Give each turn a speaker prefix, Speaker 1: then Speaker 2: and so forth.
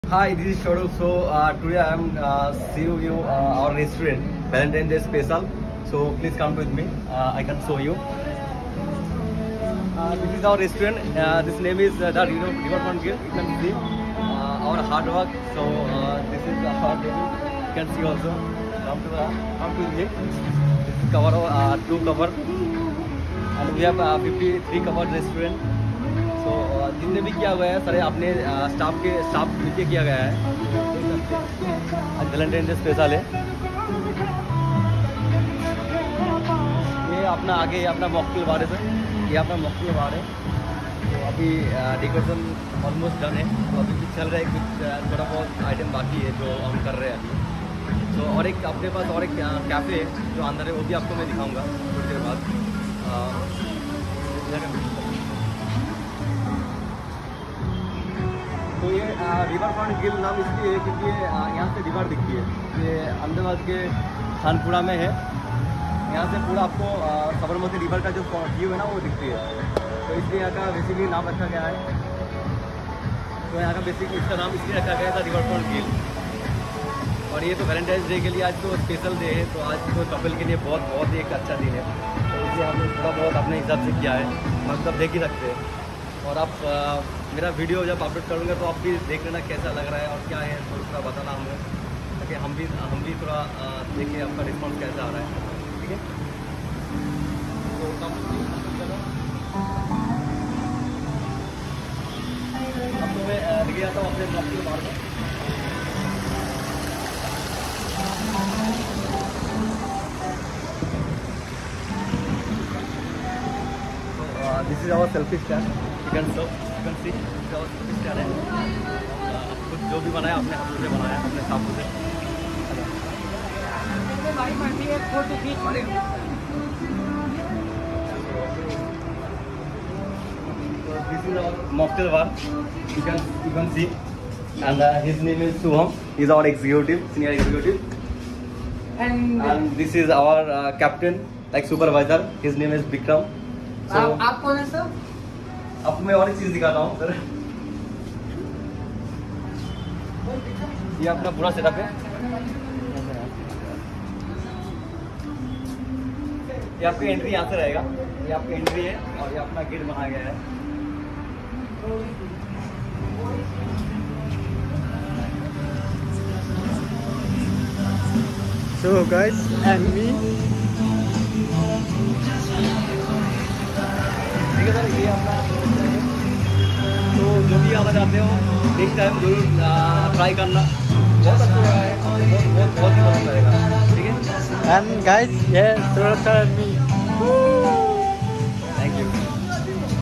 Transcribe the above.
Speaker 1: Hi, this is Shoru. So today I am seeing you our restaurant Valentine's Day special. So please come with me. I can show you. This is our restaurant. This name is the Riverfront Grill. You can see our hard work. So this is our table. You can see also. Come to me. This is cover 2 cover, and we have 53 covered restaurant. तो जितने भी किया हुआ है सारे अपने staff नीचे किया गया है। आज वैलेंटाइन डे स्पेशल है। ये अपना आगे अपना मॉकटेल बार है सर, ये अपना मॉकटेल बार है। तो अभी डेकोरेशन ऑलमोस्ट डन है। तो अभी कुछ चल रहा है, कुछ थोड़ा बहुत आइटम बाकी है जो हम कर रहे हैं अभी। तो और एक अपने पास और एक कैफ़े है जो अंदर है, वो भी आपको मैं दिखाऊँगा थोड़ी देर बाद। तो ये रिवर फ्रंट ग्रिल नाम इसलिए है क्योंकि यहाँ से रिवर दिखती है। ये अहमदाबाद के खानपुरा में है। यहाँ से पूरा आपको साबरमती रिवर का जो व्यू है ना वो दिखती है। तो इसलिए यहाँ का बेसिकली नाम रखा गया है। तो यहाँ का बेसिकली इसका नाम इसलिए रखा गया था रिवर फ्रंट ग्रिल। और ये तो वैलेंटाइंस डे के लिए आज तो स्पेशल डे है। तो आज तो कपल के लिए बहुत ही एक अच्छा दिन है। तो इसलिए हमने थोड़ा बहुत अपने हिसाब से किया है, मतलब देख ही सकते हैं। और आप मेरा वीडियो जब अपलोड करूँगा तो आप भी देख लेना कैसा लग रहा है और क्या है, थोड़ा बताना हमें, ताकि हम भी थोड़ा देखें आपका रिस्पॉन्स कैसा आ रहा है। ठीक है, तो अब तो मैं लेके आता हूँ अपने ब्लॉग के बाहर में। This is our selfie stand. You can see है। कुछ जो भी बनाया अपने हाथों से बनाया, अपने हाथों से। This is our mocktail bar. You can see, and his name is Suham. He is our senior executive. And this is our captain, like supervisor. His name is Vikram. So,
Speaker 2: आप कौन है सर?
Speaker 1: आपको मैं और एक चीज दिखाता हूँ सर। ये अपना पूरा सेटअप है। ये आपकी एंट्री यहाँ से रहेगा। ये आपकी एंट्री है और ये अपना गेट बनाया गया है।
Speaker 2: So guys, and me.
Speaker 1: ठीक है सर, ये अपना तो जो भी आना चाहते हो नेक्स्ट टाइम जरूर ट्राई करना। बहुत अच्छा है, बहुत ही पसंद आएगा। ठीक है,
Speaker 2: And guys, yeah, so me.